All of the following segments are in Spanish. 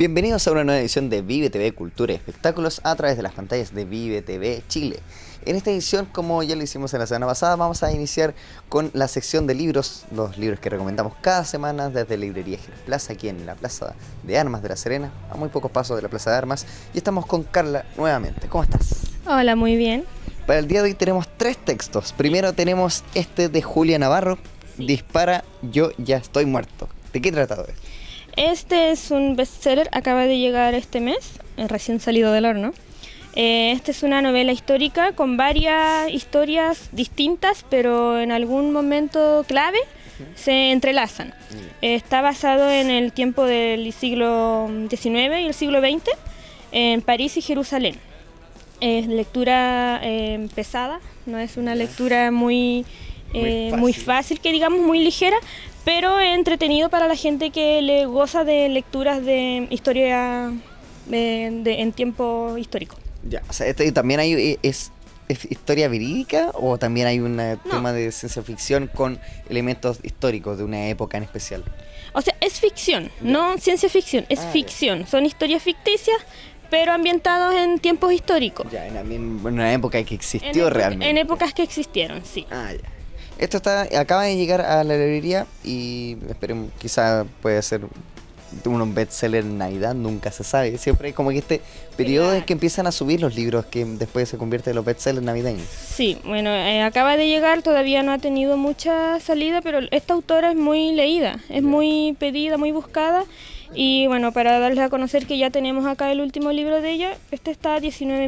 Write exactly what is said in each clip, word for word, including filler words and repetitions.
Bienvenidos a una nueva edición de Vive T V Cultura y Espectáculos a través de las pantallas de Vive T V Chile. En esta edición, como ya lo hicimos en la semana pasada, vamos a iniciar con la sección de libros, los libros que recomendamos cada semana desde Librería Plaza, aquí en la Plaza de Armas de La Serena, a muy pocos pasos de la Plaza de Armas, y estamos con Carla nuevamente. ¿Cómo estás? Hola, muy bien. Para el día de hoy tenemos tres textos. Primero tenemos este de Julia Navarro, Sí. Dispara, yo ya estoy muerto. ¿De qué trata esto? Este es un bestseller, acaba de llegar este mes, eh, recién salido del horno. Eh, esta es una novela histórica con varias historias distintas, pero en algún momento clave se entrelazan. Eh, está basado en el tiempo del siglo diecinueve y el siglo veinte, en París y Jerusalén. Es lectura eh, pesada, no es una lectura muy, eh, Muy muy fácil. fácil, que digamos muy ligera, pero es entretenido para la gente que le goza de lecturas de historia de- de- en tiempo histórico. Ya, o sea, este también hay, es, es historia verídica o también hay un No. tema de ciencia ficción con elementos históricos de una época en especial. O sea, es ficción, no ciencia ficción, es Ah, ya. ficción. Son historias ficticias, pero ambientados en tiempos históricos. Ya, en, en una época que En, existió epo- realmente. en épocas que existieron, sí. Ah, ya. Esto está, acaba de llegar a la librería y esperemos, quizá puede ser un bestseller en Navidad, nunca se sabe. Siempre hay como que este periodo en Claro. que empiezan a subir los libros que después se convierten en los bestsellers navideños. Sí, bueno, eh, acaba de llegar, todavía no ha tenido mucha salida, pero esta autora es muy leída, es muy pedida, muy buscada. Y bueno, para darles a conocer que ya tenemos acá el último libro de ella, este está a diecinueve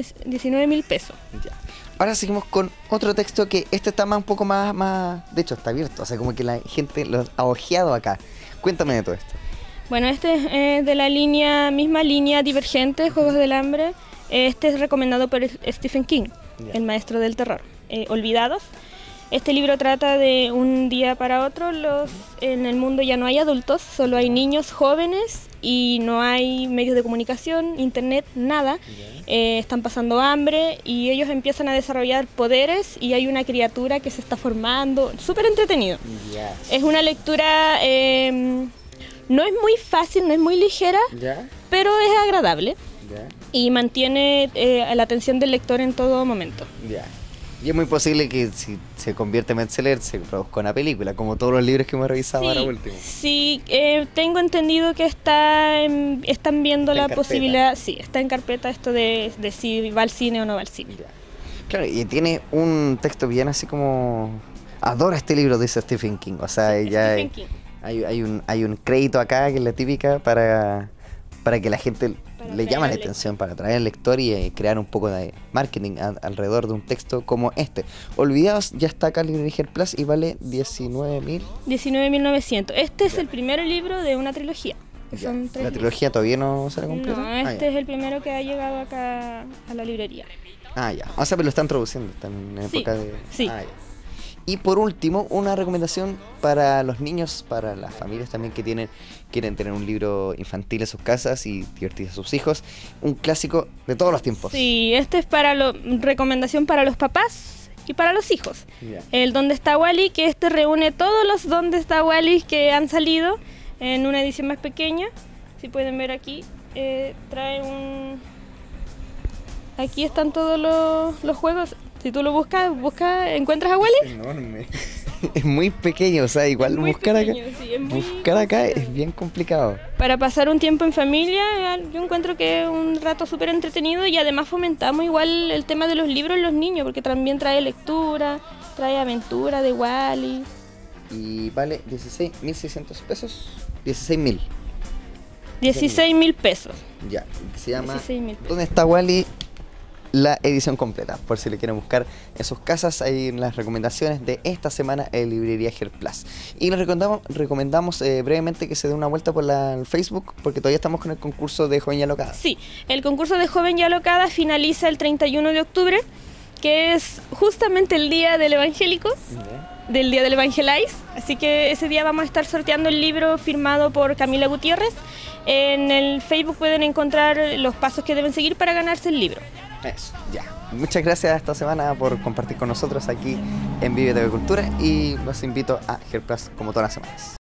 mil pesos. Ya. Ahora seguimos con otro texto que este está más un poco más, más, de hecho está abierto, o sea como que la gente lo ha ojeado acá. Cuéntame de todo esto. Bueno, este es eh, de la línea, misma línea Divergente, Juegos del Hambre. Este es recomendado por Stephen King, Ya. el maestro del terror. Eh, Olvidados. Este libro trata de un día para otro, los, en el mundo ya no hay adultos, solo hay niños jóvenes y no hay medios de comunicación, internet, nada. Eh, están pasando hambre y ellos empiezan a desarrollar poderes y hay una criatura que se está formando, súper entretenido. Ya. Es una lectura, eh, no es muy fácil, no es muy ligera, Ya. pero es agradable Ya. y mantiene eh, la atención del lector en todo momento. Ya. Y es muy posible que si se convierte en bestseller se produzca una película, como todos los libros que hemos revisado ahora último. sí eh, tengo entendido que está en- están viendo Está en la carpeta. posibilidad, sí, está en carpeta esto de, de si va al cine o no va al cine. Ya. Claro, y tiene un texto bien así como... Adora este libro, dice Stephen King. O sea, ya hay, Stephen King. hay, hay un, hay un crédito acá que es la típica para, para que la gente Para le atraer llame la al atención, para atraer al lector y eh, crear un poco de marketing a- alrededor de un texto como este. Olvidados ya está acá en Librería Plus y vale diecinueve mil. diecinueve mil novecientos. Este es Ya. el primer libro de una trilogía. que Ya. son tres La libros. trilogía todavía no se la completa. No, Ah, este ya. es el primero que ha llegado acá a la librería. Ah, ya. O sea, pero lo están traduciendo, están en Sí, época de... sí. Ah, ya. Y por último, una recomendación para los niños, para las familias también que tienen quieren tener un libro infantil en sus casas y divertir a sus hijos. Un clásico de todos los tiempos. Sí, este es para lo, recomendación para los papás y para los hijos. Ya. El ¿Dónde está Wally? Que este reúne todos los ¿Dónde está Wally? Que han salido en una edición más pequeña. Si pueden ver aquí, eh, trae un... Aquí están todos los, los juegos. Si tú lo buscas, busca, ¿encuentras a Wally? Enorme. Es muy pequeño, o sea, igual Es muy buscar acá, pequeño, sí, es muy buscar acá es complicado. bien complicado. Para pasar un tiempo en familia, yo encuentro que es un rato súper entretenido y además fomentamos igual el tema de los libros en los niños, porque también trae lectura, trae aventura de Wally. Y vale dieciséis mil seiscientos pesos. dieciséis mil. dieciséis mil pesos. Ya. Se llama dieciséis mil pesos. ¿Dónde está Wally? La edición completa, por si le quieren buscar en sus casas, ahí en las recomendaciones de esta semana en Librería Plus. Y les recomendamos, recomendamos eh, brevemente que se dé una vuelta por la el Facebook, porque todavía estamos con el concurso de Joven y Alocada. Sí, el concurso de Joven y Alocada finaliza el treinta y uno de octubre, que es justamente el día del evangélico, del día del Evangelize. Así que ese día vamos a estar sorteando el libro firmado por Camila Gutiérrez. En el Facebook pueden encontrar los pasos que deben seguir para ganarse el libro. Eso, ya. Muchas gracias esta semana por compartir con nosotros aquí en Vive T V Cultura y los invito a Plus como todas las semanas.